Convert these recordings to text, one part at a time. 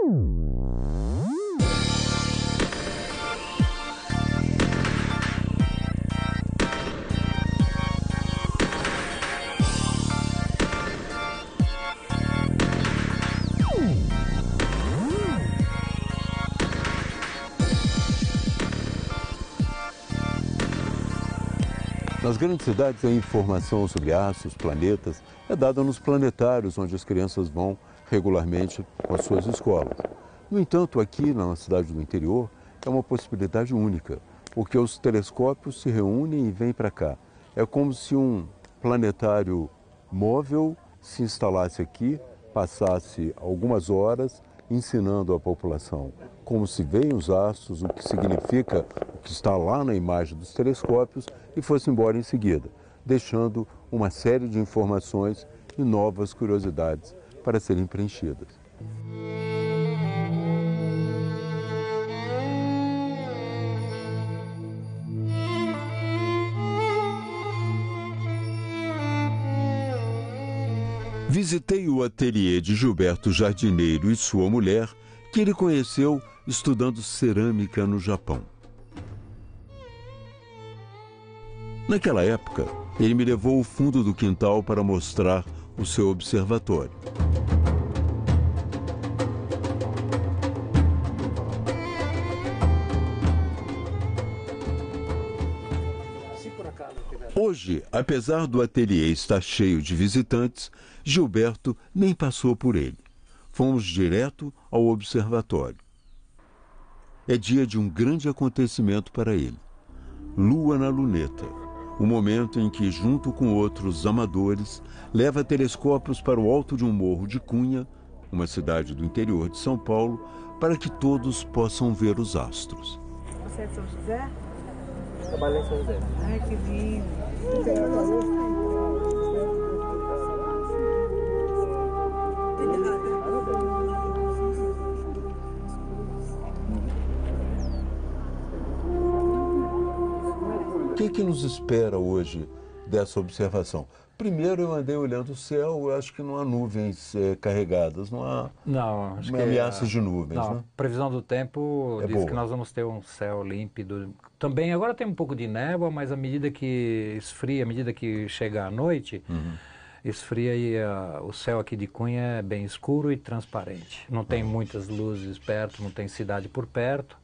Nas grandes cidades, a informação sobre astros, planetas, é dada nos planetários, onde as crianças vão regularmente com as suas escolas. No entanto, aqui na cidade do interior, é uma possibilidade única, porque os telescópios se reúnem e vêm para cá. É como se um planetário móvel se instalasse aqui, passasse algumas horas ensinando à população como se veem os astros, o que significa o que está lá na imagem dos telescópios e fosse embora em seguida, deixando uma série de informações e novas curiosidades para serem preenchidas. Visitei o ateliê de Gilberto Jardineiro e sua mulher, que ele conheceu estudando cerâmica no Japão. Naquela época, ele me levou ao fundo do quintal para mostrar o seu observatório. Hoje, apesar do ateliê estar cheio de visitantes, Gilberto nem passou por ele. Fomos direto ao observatório. É dia de um grande acontecimento para ele. Lua na Luneta, o momento em que, junto com outros amadores, leva telescópios para o alto de um morro de Cunha, uma cidade do interior de São Paulo, para que todos possam ver os astros. Você é de São José? Trabalho em São José. Ai, que lindo. O que nos espera hoje dessa observação? Primeiro eu andei olhando o céu, eu acho que não há nuvens carregadas, não há ameaças de nuvens. Não, né? Previsão do tempo diz boa. que nós vamos ter um céu límpido. Também agora tem um pouco de névoa, mas à medida que esfria, à medida que chega a noite, esfria e o céu aqui de Cunha é bem escuro e transparente. Não tem muitas luzes perto, não tem cidade por perto.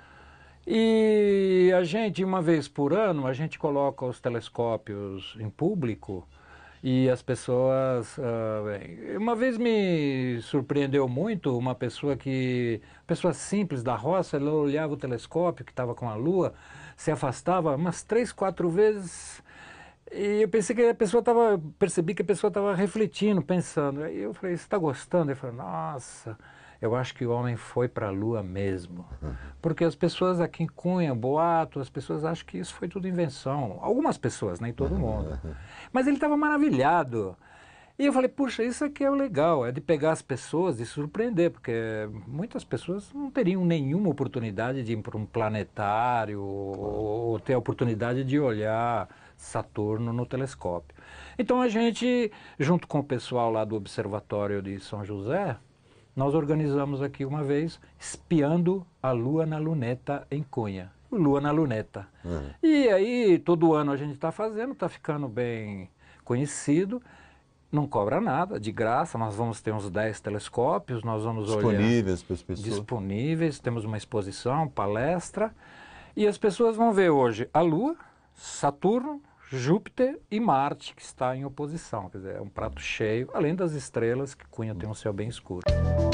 E a gente, uma vez por ano, a gente coloca os telescópios em público e as pessoas... uma vez me surpreendeu muito uma pessoa simples da roça, ela olhava o telescópio que estava com a lua, se afastava umas 3, 4 vezes e eu pensei que percebi que a pessoa estava refletindo, pensando. Aí eu falei, você está gostando? Ele falou, nossa... Eu acho que o homem foi para a Lua mesmo. Porque as pessoas aqui em Cunha, boato, as pessoas acham que isso foi tudo invenção. Algumas pessoas, nem todo mundo. Mas ele estava maravilhado. E eu falei, puxa, isso aqui é o legal, é de pegar as pessoas e surpreender, porque muitas pessoas não teriam nenhuma oportunidade de ir para um planetário ou ter a oportunidade de olhar Saturno no telescópio. Então a gente, junto com o pessoal lá do Observatório de São José, nós organizamos aqui uma vez, espiando a Lua na Luneta em Cunha. Lua na Luneta. E aí, todo ano a gente está fazendo, está ficando bem conhecido, não cobra nada, de graça, nós vamos ter uns 10 telescópios, nós vamos disponíveis para as pessoas. Disponíveis, temos uma exposição, palestra, e as pessoas vão ver hoje a Lua, Saturno, Júpiter e Marte, que está em oposição. Quer dizer, é um prato cheio, além das estrelas, que Cunha tem um céu bem escuro.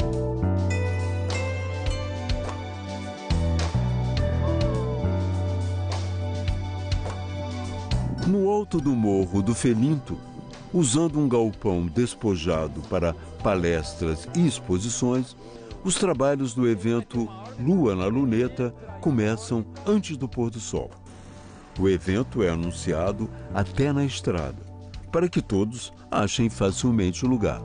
No alto do morro do Felinto, usando um galpão despojado para palestras e exposições, os trabalhos do evento Lua na Luneta começam antes do pôr do sol. O evento é anunciado até na estrada, para que todos achem facilmente o lugar.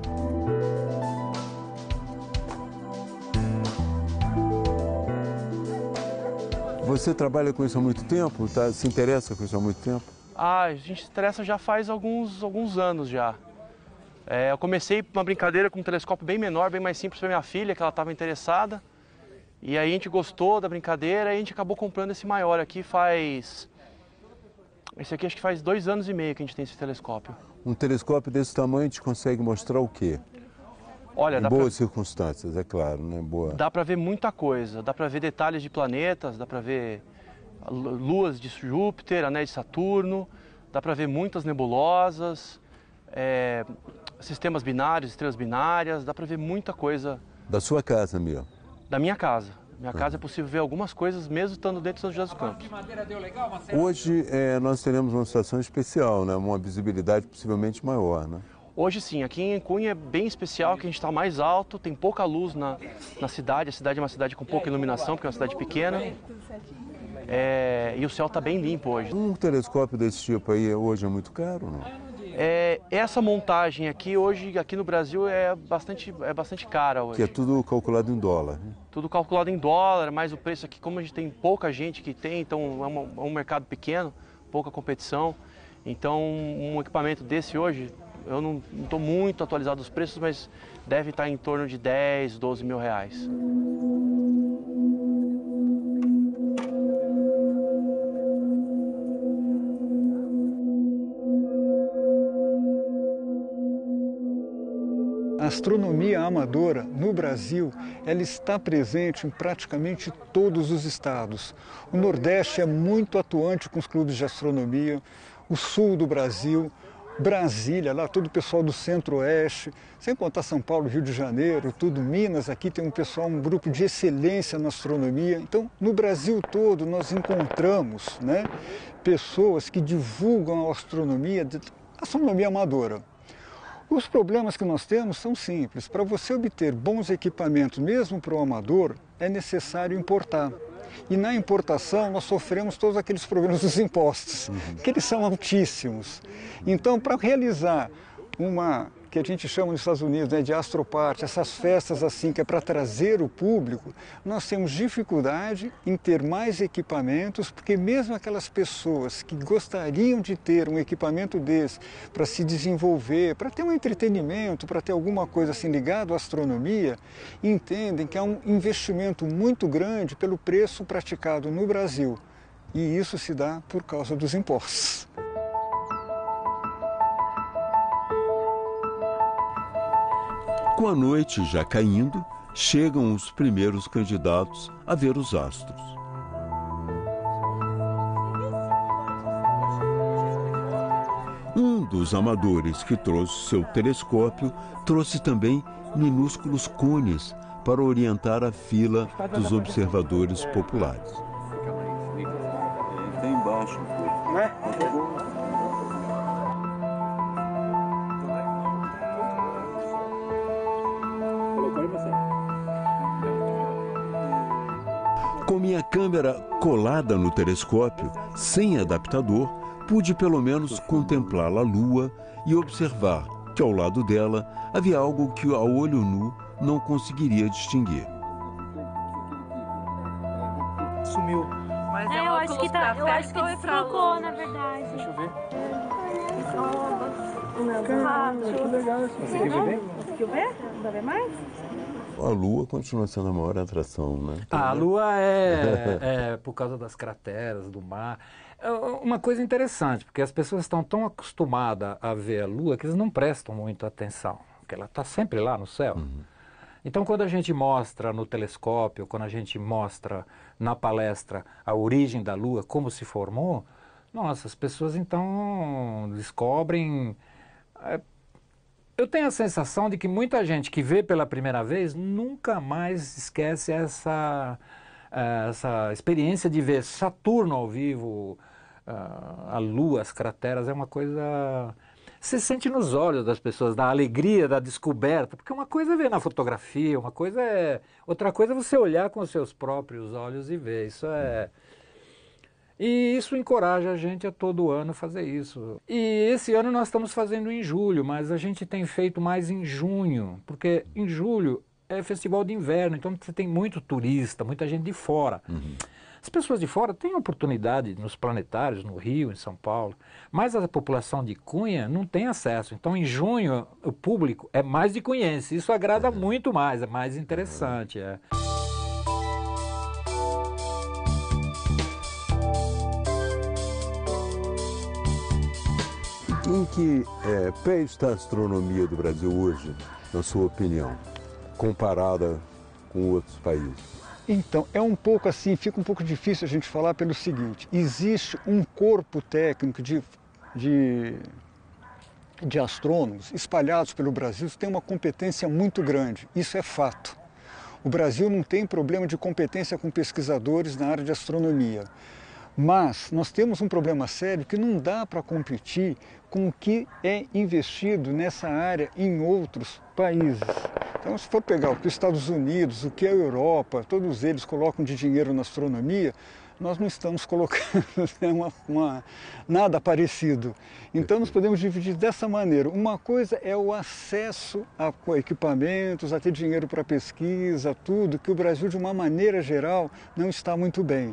Você trabalha com isso há muito tempo? Se interessa com isso há muito tempo? A gente se interessa já faz alguns anos já. Eu comecei uma brincadeira com um telescópio bem menor, bem mais simples para minha filha, que ela estava interessada. E aí a gente gostou da brincadeira e a gente acabou comprando esse maior aqui faz... Esse aqui acho que faz 2 anos e meio que a gente tem esse telescópio. Um telescópio desse tamanho te consegue mostrar o quê? Olha, em boas circunstâncias, é claro, né? Boa. Dá para ver muita coisa, dá para ver detalhes de planetas, dá para ver luas de Júpiter, anéis de Saturno, dá para ver muitas nebulosas, sistemas binários, estrelas binárias, dá para ver muita coisa. Da sua casa mesmo? Da minha casa. Minha casa é possível ver algumas coisas mesmo estando dentro de São José dos Campos. Hoje nós teremos uma situação especial, né? Uma visibilidade possivelmente maior, né? Hoje sim, aqui em Cunha é bem especial, que a gente está mais alto, tem pouca luz na cidade. A cidade é uma cidade com pouca iluminação, porque é uma cidade pequena. E o céu está bem limpo hoje. Um telescópio desse tipo aí hoje é muito caro, não? Essa montagem aqui hoje, aqui no Brasil, é bastante cara hoje. Que é tudo calculado em dólar, né? Tudo calculado em dólar, mas o preço aqui, como a gente tem pouca gente que tem, então é um mercado pequeno, pouca competição. Então um equipamento desse hoje, eu não estou muito atualizado os preços, mas deve estar em torno de 10, 12 mil reais. A astronomia amadora no Brasil, ela está presente em praticamente todos os estados. O Nordeste é muito atuante com os clubes de astronomia, o sul do Brasil, Brasília, lá todo o pessoal do Centro-Oeste, sem contar São Paulo, Rio de Janeiro, tudo, Minas, aqui tem um grupo de excelência na astronomia. Então, no Brasil todo, nós encontramos, né, pessoas que divulgam a astronomia amadora. Os problemas que nós temos são simples. Para você obter bons equipamentos, mesmo para o amador, é necessário importar. E na importação nós sofremos todos aqueles problemas dos impostos, que eles são altíssimos. Então, para realizar uma, que a gente chama nos Estados Unidos, né, de astroparty, essas festas assim, que é para trazer o público, nós temos dificuldade em ter mais equipamentos, porque mesmo aquelas pessoas que gostariam de ter um equipamento desse para se desenvolver, para ter um entretenimento, para ter alguma coisa assim ligado à astronomia, entendem que é um investimento muito grande pelo preço praticado no Brasil. E isso se dá por causa dos impostos. Com a noite já caindo, chegam os primeiros candidatos a ver os astros. Um dos amadores que trouxe seu telescópio trouxe também minúsculos cones para orientar a fila dos observadores populares. Tem embaixo, né? Com minha câmera colada no telescópio, sem adaptador, pude pelo menos contemplar a Lua e observar que ao lado dela havia algo que ao olho nu não conseguiria distinguir. Sumiu. Mas eu acho que deslocou, na verdade. Deixa eu ver. Que legal isso. Conseguiu ver bem? Conseguiu ver? Dá ver mais? A Lua continua sendo a maior atração, né? A Lua é por causa das crateras, do mar. É uma coisa interessante, porque as pessoas estão tão acostumadas a ver a Lua que eles não prestam muita atenção, porque ela está sempre lá no céu. Então, quando a gente mostra no telescópio, quando a gente mostra na palestra a origem da Lua, como se formou, nossa, as pessoas então descobrem... Eu tenho a sensação de que muita gente que vê pela primeira vez nunca mais esquece essa experiência de ver Saturno ao vivo, a Lua, as crateras, é uma coisa... Você sente nos olhos das pessoas, da alegria, da descoberta, porque uma coisa é ver na fotografia, outra coisa é você olhar com os seus próprios olhos e ver, E isso encoraja a gente a todo ano fazer isso. E esse ano nós estamos fazendo em julho, mas a gente tem feito mais em junho, porque em julho é festival de inverno, então você tem muito turista, muita gente de fora. As pessoas de fora têm oportunidade nos planetários, no Rio, em São Paulo, mas a população de Cunha não tem acesso. Então, em junho, o público é mais de cunhense. Isso agrada muito mais, é mais interessante. Em que pé está a astronomia do Brasil hoje, na sua opinião, comparada com outros países? Então, é um pouco assim, fica um pouco difícil a gente falar pelo seguinte: existe um corpo técnico de astrônomos espalhados pelo Brasil que tem uma competência muito grande, isso é fato. O Brasil não tem problema de competência com pesquisadores na área de astronomia, mas nós temos um problema sério que não dá para competir com o que é investido nessa área em outros países. Então, se for pegar o que os Estados Unidos, o que a Europa, todos eles colocam de dinheiro na astronomia, nós não estamos colocando nada parecido. Então, nós podemos dividir dessa maneira. Uma coisa é o acesso a equipamentos, a ter dinheiro para pesquisa, tudo, que o Brasil, de uma maneira geral, não está muito bem.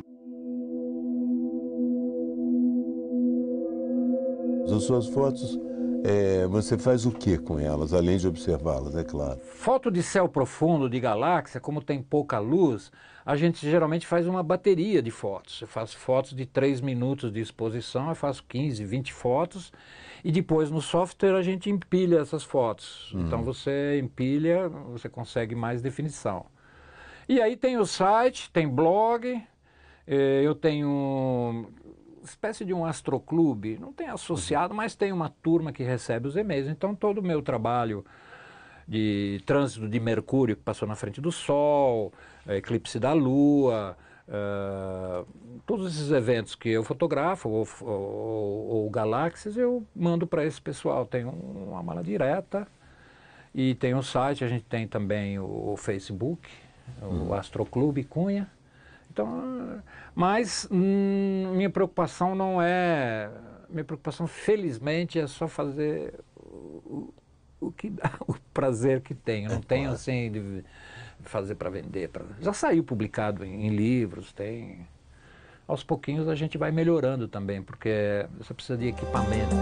As suas fotos, você faz o que com elas, além de observá-las, é claro? Foto de céu profundo, de galáxia, como tem pouca luz, a gente geralmente faz uma bateria de fotos. Eu faço fotos de 3 minutos de exposição, eu faço 15, 20 fotos, e depois no software a gente empilha essas fotos. Então você empilha, você consegue mais definição. E aí tem o site, tem blog, eu tenho espécie de um astroclube, não tem associado, mas tem uma turma que recebe os e-mails. Então todo o meu trabalho de trânsito de Mercúrio que passou na frente do Sol, eclipse da Lua, todos esses eventos que eu fotografo ou galáxias, eu mando para esse pessoal. Tem uma mala direta e tem um site, a gente tem também o Facebook, o Astroclube Cunha. Então, mas minha preocupação não é... Minha preocupação, felizmente, é só fazer o que dá, o prazer que tenho. Não tenho, assim, de fazer para vender. Já saiu publicado em livros, tem... Aos pouquinhos a gente vai melhorando também, porque você precisa de equipamento.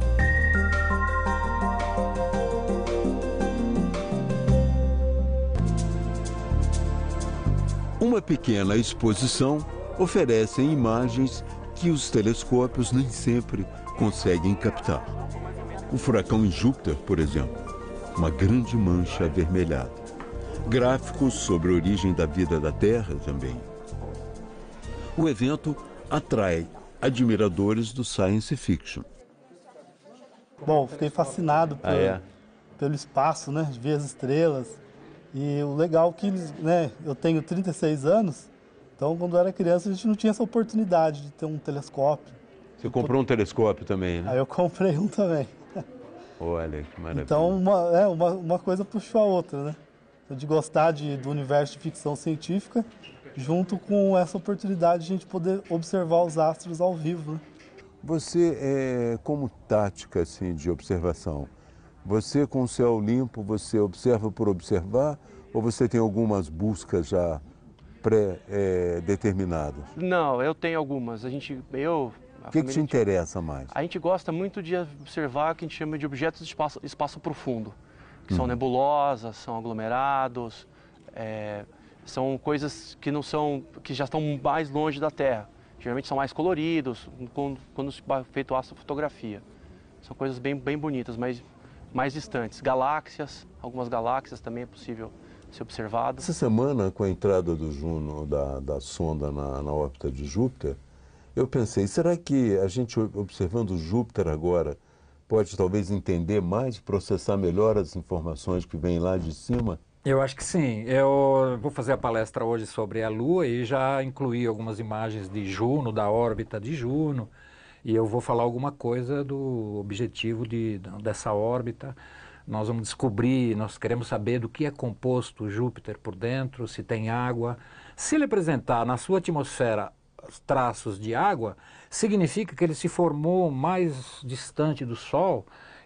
Uma pequena exposição oferece imagens que os telescópios nem sempre conseguem captar. O furacão em Júpiter, por exemplo, uma grande mancha avermelhada. Gráficos sobre a origem da vida da Terra também. O evento atrai admiradores do science fiction. Bom, fiquei fascinado pelo espaço, né, de ver as estrelas. E o legal é que, né, eu tenho 36 anos, então quando eu era criança a gente não tinha essa oportunidade de ter um telescópio. Você comprou um telescópio também, né? Aí eu comprei um também. Olha, que maravilha. Então uma coisa puxou a outra, né? De gostar do universo de ficção científica, junto com essa oportunidade de a gente poder observar os astros ao vivo, né? Você, como tática assim, de observação, você com o céu limpo, você observa por observar ou você tem algumas buscas já pré-determinadas? Não, eu tenho algumas. O que te interessa mais? A gente gosta muito de observar o que a gente chama de objetos de espaço profundo, que são nebulosas, são aglomerados, são coisas que já estão mais longe da Terra. Geralmente são mais coloridos quando se é feito astrofotografia. São coisas bem bonitas, mas mais distantes. Galáxias, algumas galáxias também é possível ser observado. Essa semana, com a entrada do Juno, da sonda na órbita de Júpiter, eu pensei, será que a gente observando Júpiter agora pode talvez entender mais, processar melhor as informações que vêm lá de cima? Eu acho que sim. Eu vou fazer a palestra hoje sobre a Lua e já incluí algumas imagens de Juno, da órbita de Juno. E eu vou falar alguma coisa do objetivo dessa órbita. Nós vamos descobrir, nós queremos saber do que é composto Júpiter por dentro, se tem água. Se ele apresentar na sua atmosfera traços de água, significa que ele se formou mais distante do Sol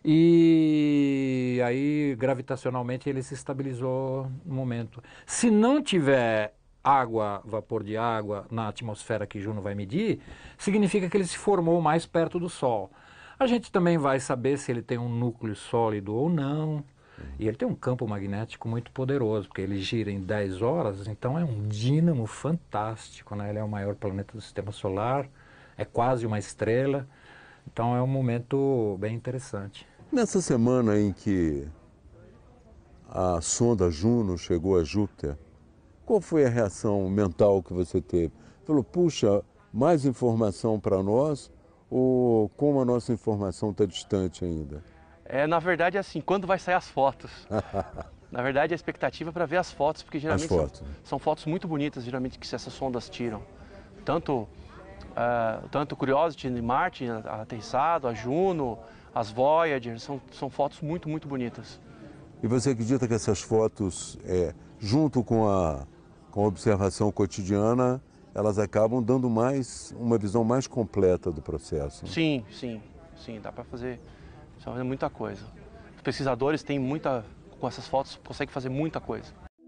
e aí gravitacionalmente ele se estabilizou no momento. Se não tiver água, vapor de água na atmosfera que Juno vai medir, significa que ele se formou mais perto do Sol. A gente também vai saber se ele tem um núcleo sólido ou não. E ele tem um campo magnético muito poderoso, porque ele gira em 10 horas, então é um dínamo fantástico, né? Ele é o maior planeta do Sistema Solar, é quase uma estrela, então é um momento bem interessante. Nessa semana em que a sonda Juno chegou a Júpiter, qual foi a reação mental que você teve? Falou, puxa, mais informação para nós, ou como a nossa informação está distante ainda? Na verdade, assim, quando vai sair as fotos? Na verdade, a expectativa é para ver as fotos, porque geralmente são fotos muito bonitas, geralmente, que essas sondas tiram. Tanto Curiosity de Marte, aterrissado, a Juno, as Voyager, são fotos muito, muito bonitas. E você acredita que essas fotos, junto com a observação cotidiana, elas acabam dando uma visão mais completa do processo? Sim, dá para fazer muita coisa. Os pesquisadores com essas fotos, conseguem fazer muita coisa.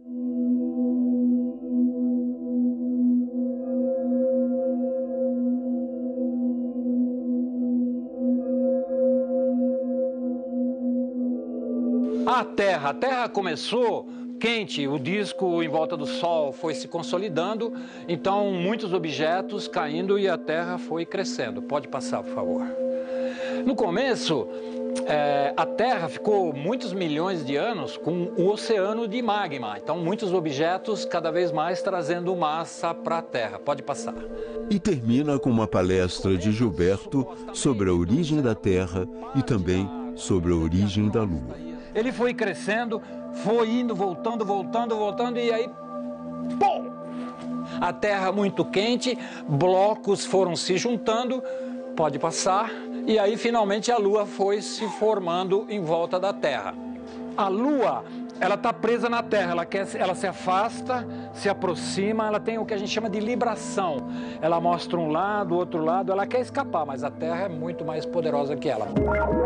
A Terra começou quente, o disco em volta do Sol foi se consolidando, então muitos objetos caindo e a Terra foi crescendo. Pode passar, por favor. No começo, a Terra ficou muitos milhões de anos com o oceano de magma, então muitos objetos cada vez mais trazendo massa para a Terra. Pode passar. E termina com uma palestra de Gilberto sobre a origem da Terra e também sobre a origem da Lua. Ele foi crescendo, foi indo, voltando, e aí, pum! A Terra muito quente, blocos foram se juntando, pode passar, e aí finalmente a Lua foi se formando em volta da Terra. A Lua, ela está presa na Terra, ela se afasta, se aproxima, ela tem o que a gente chama de libração. Ela mostra um lado, outro lado, ela quer escapar, mas a Terra é muito mais poderosa que ela.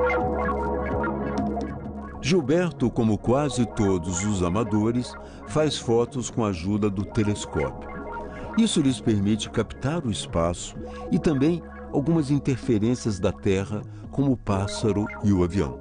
Gilberto, como quase todos os amadores, faz fotos com a ajuda do telescópio. Isso lhes permite captar o espaço e também algumas interferências da Terra, como o pássaro e o avião.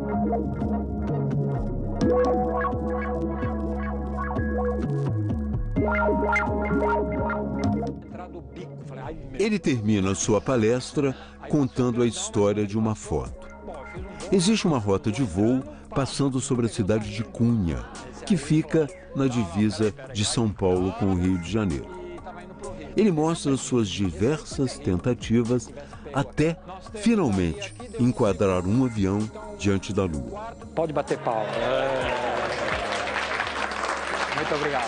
Ele termina sua palestra contando a história de uma foto. Existe uma rota de voo passando sobre a cidade de Cunha, que fica na divisa de São Paulo com o Rio de Janeiro. Ele mostra suas diversas tentativas até, finalmente, enquadrar um avião diante da Lua. Pode bater palma. Muito obrigado.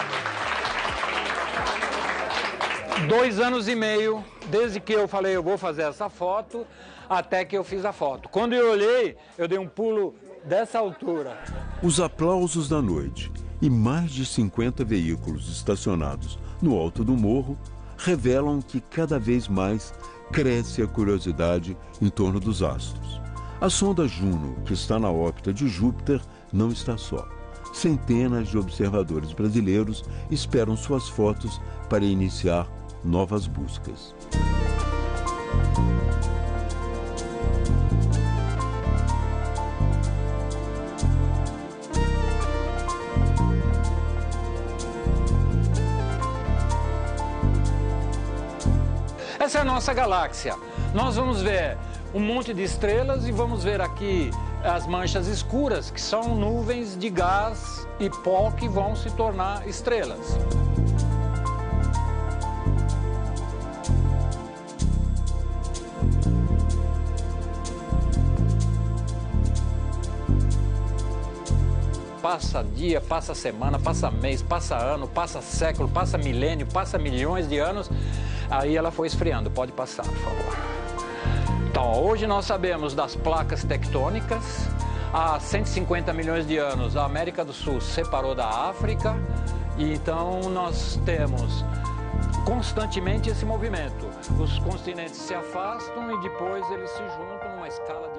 2 anos e meio, desde que eu falei eu vou fazer essa foto, até que eu fiz a foto. Quando eu olhei, eu dei um pulo dessa altura. Os aplausos da noite e mais de 50 veículos estacionados no alto do morro revelam que cada vez mais cresce a curiosidade em torno dos astros. A sonda Juno, que está na órbita de Júpiter, não está só. Centenas de observadores brasileiros esperam suas fotos para iniciar novas buscas. Essa é a nossa galáxia. Nós vamos ver um monte de estrelas e vamos ver aqui as manchas escuras, que são nuvens de gás e pó que vão se tornar estrelas. Passa dia, passa semana, passa mês, passa ano, passa século, passa milênio, passa milhões de anos. Aí ela foi esfriando. Pode passar, por favor. Então, hoje nós sabemos das placas tectônicas. Há 150 milhões de anos, a América do Sul se separou da África. E então nós temos constantemente esse movimento. Os continentes se afastam e depois eles se juntam numa escala de